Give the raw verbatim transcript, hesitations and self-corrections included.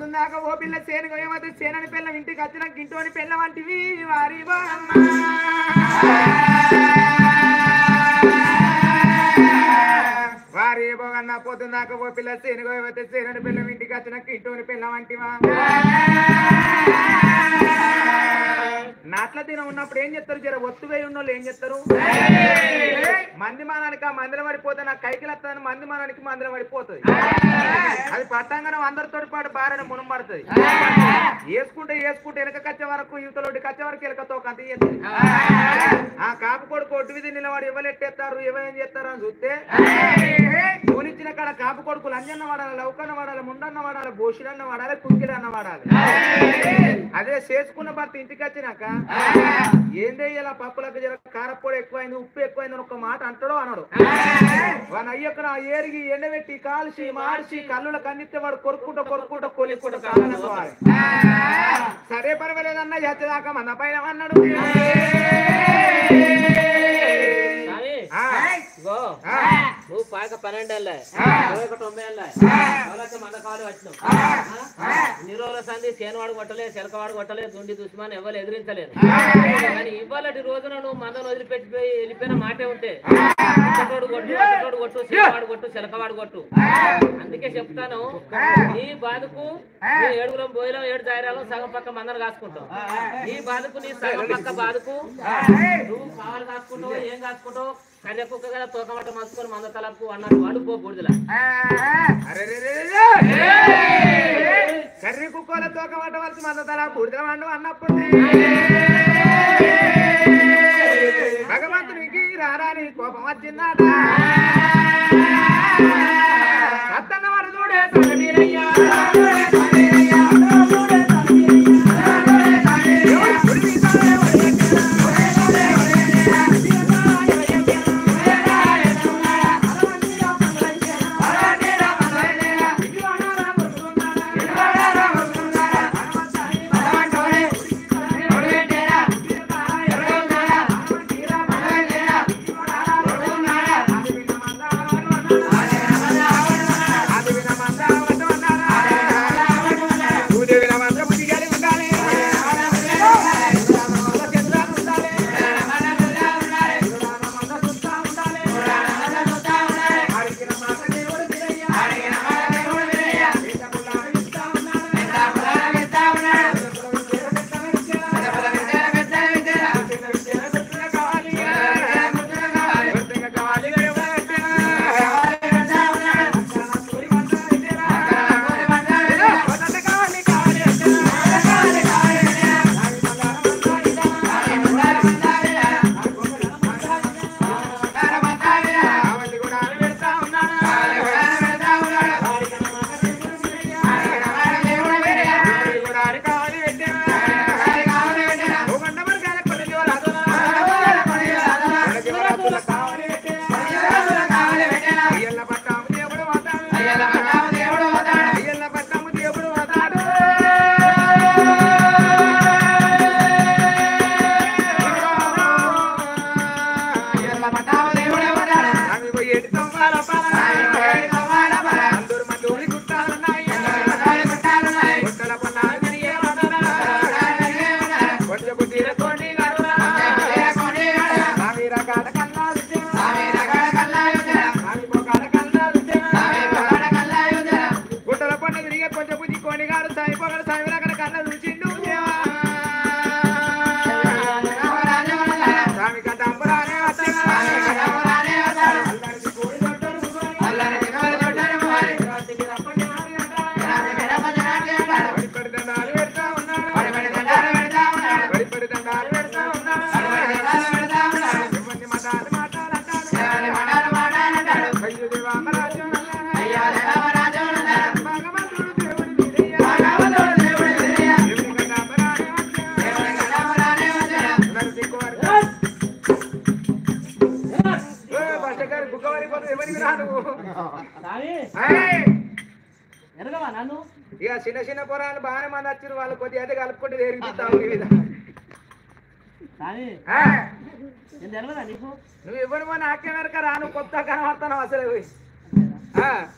పొద్దున్నాక ఓ పిల్ల సేను ఏమైతే సేనని పిల్ల ఇంటికి వచ్చినాక ఇంటోని పిల్ల వంటివి వారి వారి ఏమోగన్నా పొద్దున్నాక ఓ పిల్ల సేను ఏమైతే సేనని పిల్ల ఇంటికి వచ్చినాక ఇంటోని పిల్ల వంటివా నాట్ల దినం ఉన్నప్పుడు ఏం చేస్తారు జర ఒత్తువేయి ఉన్న వాళ్ళు ఏం చేస్తారు మంది మానానికి ఆ మందిరం పడిపోతే నాకు కైకిలు వస్తుందని మంది మానానికి మందిరం పడిపోతుంది అది పట్టంగానే అందరితో పాటు బారని మునం పడుతుంది వేసుకుంటే వేసుకుంటే వెనక కచ్చే వరకు యువతలోటి కచ్చే వరకు ఎలకతో కంత ఆ కాపు కొడుకు ఒడ్డు మీద నిలబడి ఎవరు ఎట్టేస్తారు ఎవరేం చేస్తారు అని చూస్తే పూనిచ్చిన కాడ కాపు కొడుకు లంజన్న వాడాలి లౌకన్న వాడాలి ముండన్న వాడాలి బోషులన్న వాడాలి కుక్కిలన్న వాడాలి అదే చేసుకున్న భర్త ఇంటికి వచ్చినాక ఏందే ఇలా పప్పులకు జర కారపొడి ఎక్కువైంది ఉప్పు ఎక్కువైందని ఒక మాట అంటాడో అనడు వాడు అయ్యక్కడ ఏరిగి ఎండబెట్టి కాల్చి మార్చి కళ్ళుల కందిస్తే వాడు కొరుక్కుంటూ కొరుక్కుంటూ కొలిక్కుంటూ కాలనుకోవాలి సరే పర్వాలేదన్నా చేసేదాకా మన పైన అన్నాడు నువ్వు పాక పన్నెండు తొంభై మంద కావాలి వచ్చినావు నిరోల సంధి సేనవాడు కొట్టలేదు చెలకవాడు కొట్టలేదు దుండి దుష్మాన్ ఎవరు ఎదిరించలేదు కానీ ఇవాళటి రోజున నువ్వు మందను వదిలిపెట్టిపోయి వెళ్ళిపోయిన మాటే ఉంటే కొట్టోడు కొట్టు కొట్టోడు కొట్టు సేనవాడు కొట్టు చెలకవాడు కొట్టు అందుకే చెప్తాను నీ బాధకు నీ ఏడుగురం బోయిలో ఏడు జాయిరాలో సగం పక్క మందను కాసుకుంటావు నీ బాధకు నీ సగం పక్క బాధకు నువ్వు కావాలి కాసుకుంటావు ఏం కాసుకుంటావు కర్రె కుక్క కదా తోకమట్ట మసుకొని మంద తలకు అన్నాడు వాడు పో బుడిదల కర్రీ కుక్కల తోకమట్ట వలసి మంద తల బుడిదల వండు అన్నప్పుడు భగవంతునికి రారాని కోపం వచ్చిందాట అత్తన్న వాడు చూడే తనమీరయ్యా ఇక చిన్న చిన్న పొరాలు బాగానే మంది వచ్చారు వాళ్ళు కొద్దిగా అయితే కలుపుకుంటే ఎరిగిస్తావు నువ్వు ఇవ్వను నాకే వరకు రాను కొత్త కనబడతాను అసలు